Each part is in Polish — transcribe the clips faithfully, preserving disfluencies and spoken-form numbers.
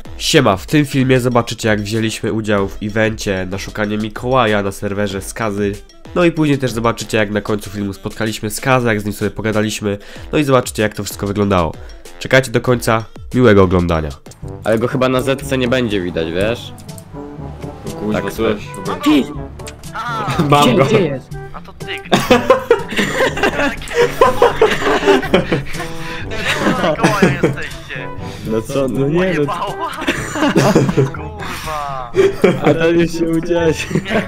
Siema, w tym filmie zobaczycie, jak wzięliśmy udział w evencie na szukanie Mikołaja na serwerze Skazy. No i później też zobaczycie, jak na końcu filmu spotkaliśmy Skazę, jak z nim sobie pogadaliśmy. No i zobaczycie, jak to wszystko wyglądało. Czekajcie do końca, miłego oglądania. Ale go chyba na zetce nie będzie widać, wiesz? Kurwa, Tak, coś. Ty! Mam go. Gdzie jest? A to ty, Mikołaja jesteście. No co, no nie Moje no. bała. Kurwa. A to już się uciesz.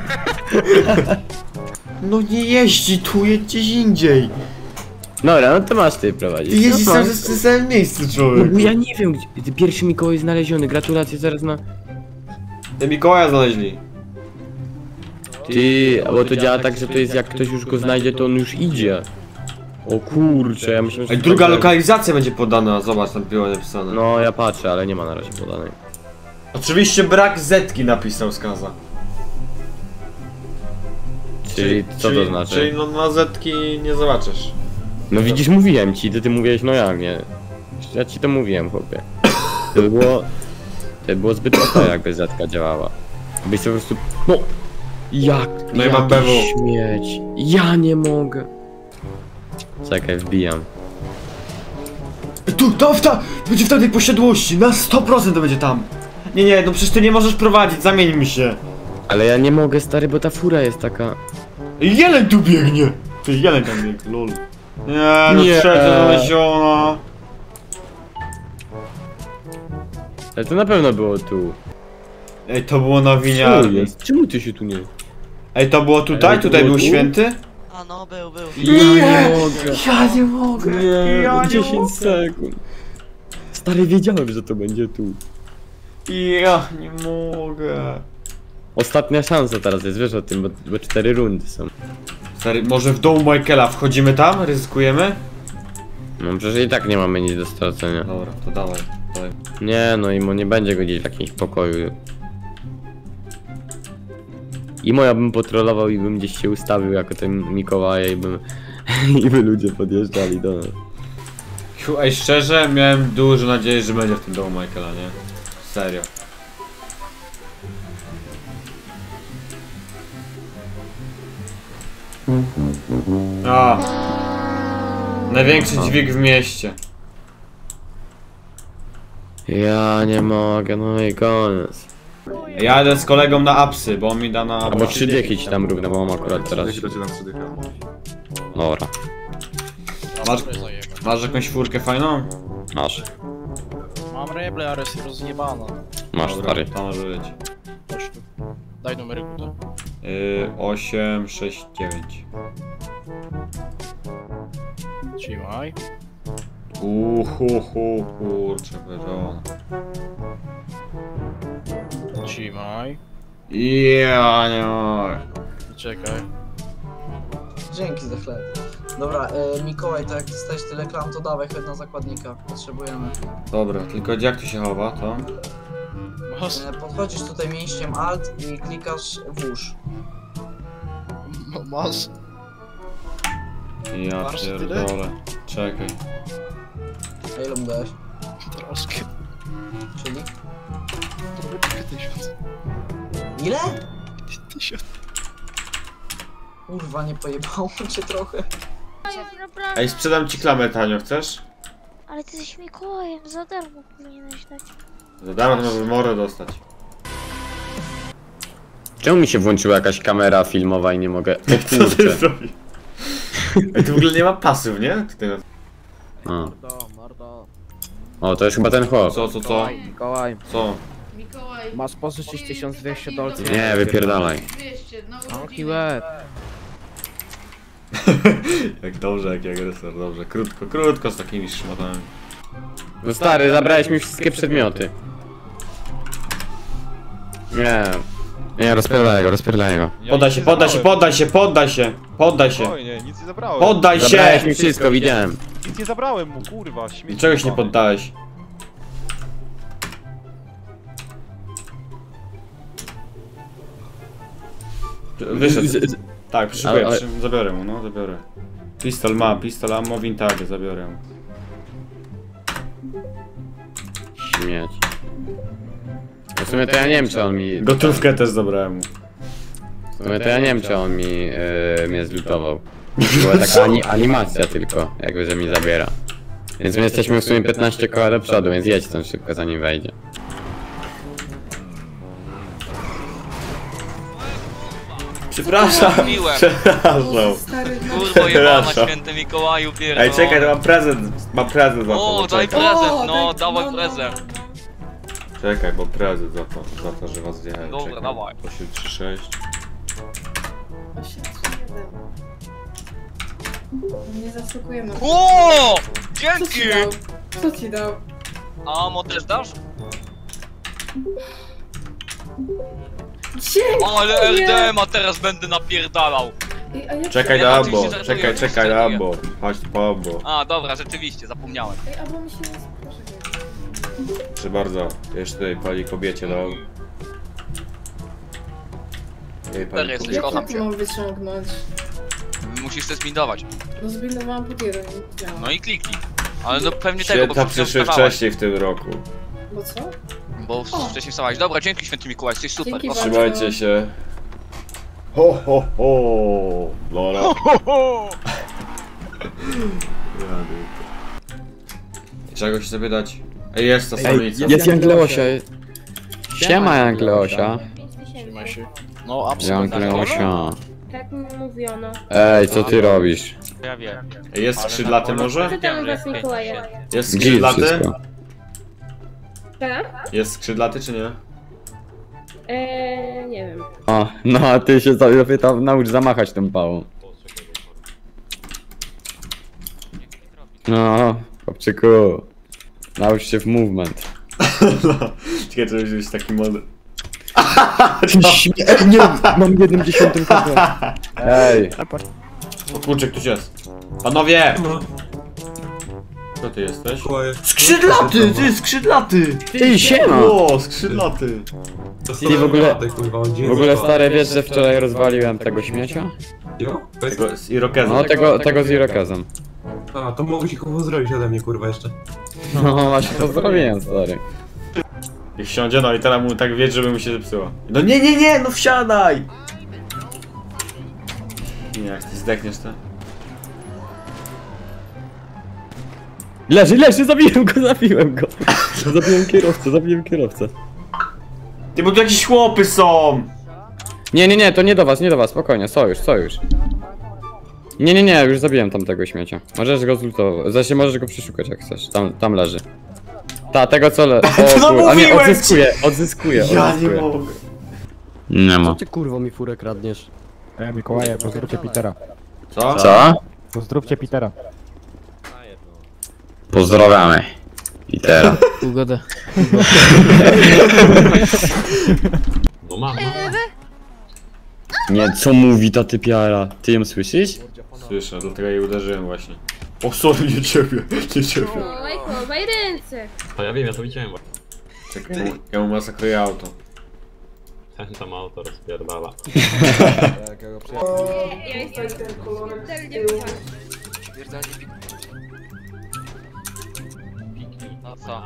No nie jeździ tu, jedź gdzieś indziej. Dobra, no to masz ty Ty prowadzić. jeździsz sam w tym samym miejscu, człowiek. No ja nie wiem, gdzie... Pierwszy Mikołaj znaleziony, gratulacje zaraz na... Te Mikołaja znaleźli. Ty, bo to działa tak, że to jest jak ktoś już go znajdzie, to on już idzie. O kurczę, ja myślę, że... Ej, druga lokalizacja będzie podana, zobacz, tam było napisane. No ja patrzę, ale nie ma na razie podanej. Oczywiście brak zetki napisał Skaza. Czyli co czyli, to znaczy? Czyli no na zetki nie zobaczysz. No widzisz, mówiłem ci, ty, ty mówiłeś, no jak nie. Ja ci to mówiłem, chłopie. To by było... To by było zbyt łatwe, jakby zetka działała. Byś po prostu... No! Jak? No i mam B W. Śmieć. Ja nie mogę. Czekaj, wbijam. Tu, to w ta, będzie w tamtej posiadłości, na sto procent to będzie tam. Nie, nie, no przecież ty nie możesz prowadzić, zamieńmy się. Ale ja nie mogę, stary, bo ta fura jest taka... Jeleń tu biegnie. Ty, jeleń tam biegnie, lol. Nie, no Nie. trzeba znaleziona. Ale to na pewno było tu. Ej, to było na Co winiarni. jest? Czemu ty się tu nie... Ej, to było tutaj? Ej, to Tutaj było był tu? święty? A no, był, był. Ja nie mogę. Ja nie mogę. Nie, ja nie dziesięć mogę. sekund. Stary, wiedziałem, że to będzie tu. Ja nie mogę. Ostatnia szansa teraz jest, wiesz o tym, bo, bo cztery rundy są. Stary, może w domu Michaela wchodzimy tam? Ryzykujemy? No przecież i tak nie mamy nic do stracenia. Dobra, to dawaj, dawaj. Nie no, Imo nie będzie go gdzieś w jakimś pokoju. Imo ja bym potrolował i bym gdzieś się ustawił jako ten Mikołaja i bym... i by ludzie podjeżdżali do nas. Chu, ej, szczerze, miałem dużo nadziei, że będzie w tym domu Michaela, nie? Serio. A, największy dźwig w mieście. Ja nie mogę, no i koniec. Ja jadę z kolegą na apsy, bo on mi da na... Albo trzy dychy ci tam równe, bo mam akurat teraz. Dobra, Masz, masz jakąś furkę fajną? masz. Mam reble, ale jest rozjebana. Masz, stary. To może być. Chodź tu. Daj numery kuta. Yy, osiem, sześć, dziewięć. Trzymaj. Uhuhu, kurczę, wyrona. Trzymaj. Ja nie mogę. Czekaj. Dzięki za chleb. Dobra, e, Mikołaj, to jak dostajesz tyle klam, to dawaj chodź na zakładnika. Potrzebujemy. Dobra, tylko jak tu się chowa, to? Masz? E, podchodzisz tutaj mięściem Alt i klikasz włóż. M- Masz? Ja Masz tyle? pierdolę. Czekaj. A ile mu dałeś? Troszkę. Czyli? Troszkę tysiąc. Ile? Tysiąc. Kurwa, nie pojebało cię trochę. Ej, sprzedam ci klamę tanio, chcesz? Ale ty jesteś Mikołajem, za darmo powinieneś dać. Za darmo możemy morę dostać. Czemu mi się włączyła jakaś kamera filmowa i nie mogę... O Co ty kurczę. zrobił? Ej, tu w ogóle nie ma pasów, nie? Tutaj na... A. O, to jest chyba ten chłop. Co, co, co? Mikołaj, Co? Mikołaj, masz pożyczyć tysiąc dwieście dolców. Nie, wypierdalaj. dwieście, no Zamknij łeb. Jak dobrze, jak agresor, dobrze. Krótko, krótko z takimi szmatami. No stary, zabrałeś mi wszystkie przedmioty. Nie. Nie, rozpierdolaj go, rozpierdolaj go. Poddaj się, poddaj się, poddaj się, poddaj się! Poddaj się! Spokojnie, nic nie zabrałem. Poddaj Zabrałeś się! mi wszystko, widziałem. Nic nie zabrałem mu, kurwa, śmieci. Niczego się nie poddałeś. Wyszedł. Tak, przyszykuję, Ale- przy... zabiorę mu, no, zabiorę. Pistol ma, pistol ammo, vintage, zabiorę mu. Śmieć. sumie to ja nie wiem, czy on mi... Gotówkę też zabrałem mu. W sumie to ja nie wiem, czy on mi yy, mnie zlutował. Była taka ani animacja tylko, jakby, że mi zabiera. Więc my jesteśmy w sumie piętnaście koła do przodu, więc jedź tam szybko, zanim wejdzie. Przepraszam, Mówiłem. przepraszam. Kurwo jebana, Przepraszam. święty Mikołaju pierdolę. Ej, czekaj, to mam prezent, mam prezent za to. O, no daj czekaj. prezent, O, no, daj- dawaj no, no. prezent. Czekaj, bo prezent za to, za to, że was zjechałem. Dobra, Czekaj. dawaj. osiem trzy sześć. Nie zasługujemy. O, Co dzięki! ci dał? Co ci dał? A mo też dasz? Dzięki! Ale R D M, a teraz będę napierdalał. Ej, a jak... Czekaj Ja na oczywiście Ambo, żartuję, czekaj, oczywiście czekaj na żartuję. Ambo. Chodź po Ambo. A, dobra, rzeczywiście, zapomniałem. Ej, albo mi się nie proszę. Proszę bardzo, jeszcze tutaj pani kobiecie dał. Ej, pani Jesteś, kobiecie. kocham Jak cię. to mam wyciągnąć? Musisz to zbindować. No zbindowałam pod jeden. Działa. No i kliknij. Ale no pewnie tego, bo Święta przed chwilą przyszły wstawałeś. wcześniej w tym roku. Bo co? Bo O. wcześniej wstawałeś. Dobra, dzięki święty Mikołaj, jesteś super. Dzięki Proszę. bardzo. Trzymajcie się. Ho, ho, ho. Lola. Czego się sobie dać? Ej, jest ta Ej, samica. jest Jan Leosia. Siema Jan Leosia. Trzymaj się. No, Jan absolutnie. Leosia. Tak mi mówiono. Ej, co ty robisz? Ja wiem. Ej, jest skrzydlaty może? Pytam was Mikołaja. Jest Gdzie skrzydlaty? wszystko? Tak? Jest skrzydlaty czy nie? Eee, nie wiem. O, no a ty się sobie pytam, naucz zamachać tą pałą. No, chłopczyku. Naucz się w movement. No. Czekaj, to musi być taki model. Ej, nie, mam jednym dziesiątym K P. Ej, O kurczę, ktoś jest. Panowie! Kto ty jesteś? Skrzydlaty! Ty, skrzydlaty! ty siema! O, skrzydlaty! Ty w ogóle, w ogóle stary, wiesz, że wczoraj rozwaliłem tego śmiecia? Tego z Irokezem. No, tego, tego z Irokezem. A, to mogę się kogo zrobić ode mnie, kurwa, jeszcze. No, właśnie to zrobiłem, stary. Niech wsiądzie, no i teraz mu tak wiedz, żeby mu się zepsuła. No nie, nie, nie, no wsiadaj! Nie, jak ty zdechniesz, to... Leży, leży, zabiłem go, zabiłem go. Zabiłem kierowcę, zabiłem kierowcę. Ty, bo tu jakieś chłopy są! Nie, nie, nie, to nie do was, nie do was, spokojnie, sojusz, sojusz. Nie, nie, nie, już zabiłem tamtego śmiecia. Możesz go zlutować, zaś możesz go przeszukać jak chcesz, tam, tam leży. Ta, tego co le... O, No kur... A nie, mówiłem ci! odzyskuje, odzyskuje, Ja nie odzyskuje. mogę. Nie ma. Ty kurwo mi furę kradniesz. E, Mikołaje, pozdrówcie Petera. Co? Co? Pozdrówcie Petera. Pozdrawiamy. I teraz. Ugodę. No mam. Nie, co mówi ta typiara? Ty ją słyszysz? Słyszę, dlatego jej uderzyłem właśnie. O, sorry, nie ciebie, nie ciebie. O, Majko, maj ręce. A ja wiem, ja to widziałem. Czekaj, ja mu masakruję auto. Ten tam auto rozpierdala. Ja jestem ten kolorek z śmiertelnie tyłu. No co?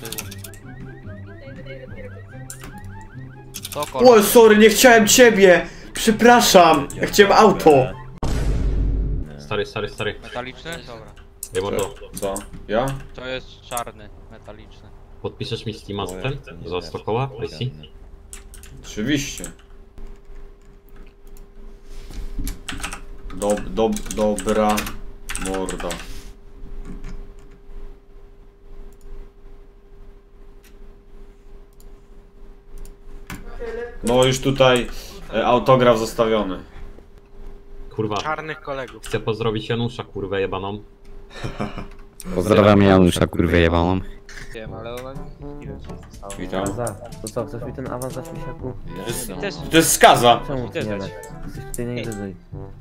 Co kolor? O, sorry, nie chciałem ciebie! Przepraszam, ja chciałem auto! Stary, stary, stary. Metaliczny? Dobra. Ej, mordo, Co? Ja? To jest czarny, metaliczny. podpiszesz mi Steama z ten? Za sto koła? I C? Oczywiście. Dob, dob, dobra morda. No już tutaj e, autograf zostawiony. Kurwa, Czarnych kolegów. chcę pozdrowić Janusza, kurwę jebaną. Pozdrawiam Janusza, kurwę jebaną. Wiem, ale ona nie wiem, co Witam. To co, chcesz mi ten awans dać, Misiaku? Też To jest skaza! Czemu Też nie dać. dać? Jesteś tutaj najwyżej.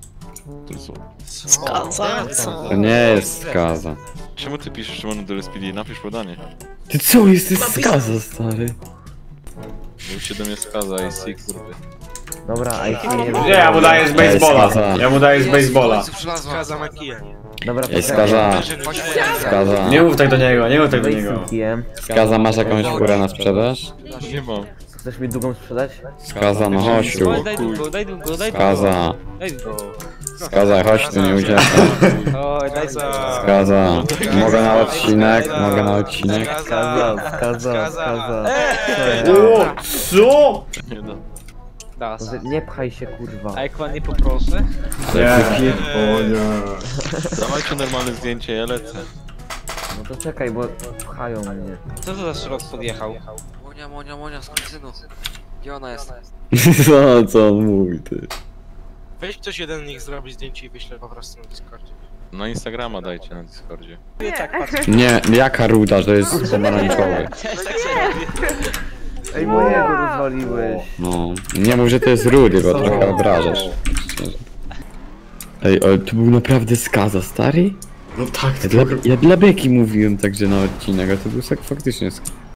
Skaza, To nie jest skaza. Czemu ty piszesz Szymonu do S P D? Napisz podanie. Ty co, jesteś skaza, stary? Mów się do mnie skaza i C, kurwy. Dobra, I C nie Nie, ja mu daję z baseballa. Ja mu daję z baseballa. Skaza na kije. Dobra, Ej, skaza, skaza. Nie mów tak do niego, nie mów tak do niego. Skaza, masz jakąś furę na sprzedaż? Nie mam. Chcesz mi długą sprzedać? Skaza, no chodź tu. Daj długo, daj długo, daj długo. Skaza. Daj długo. Skaza, chodź tu, nie uciekaj. Oj, daj długo. Skaza. Mogę na odcinek, mogę na odcinek. Skaza, skaza, skaza. O, co? Nie da. Da, Nie pchaj się, kurwa. a jak pan nie poproszę? Nie. Dawajcie normalne zdjęcie, ja lecę. No to czekaj, bo pchają mnie. Co to za szrot podjechał? Monia, Monia, Monia, skurczynu. Gdzie ona jest? Co, co on mówi, ty? Weź ktoś jeden niech zrobi zdjęcie i wyślę po prostu na Discordzie. Na Instagrama dajcie na Discordzie. Nie tak, patrz. Nie, jaka ruda, to jest pomarańczowy. Ej, mojego rozwaliłeś. No, nie mów, że to jest rudy, bo trochę obrażasz. Ej, ale to był naprawdę Skaza, stary? No tak, Ja dla, ja dla Beki mówiłem także na odcinek, a to był tak faktycznie Skaza.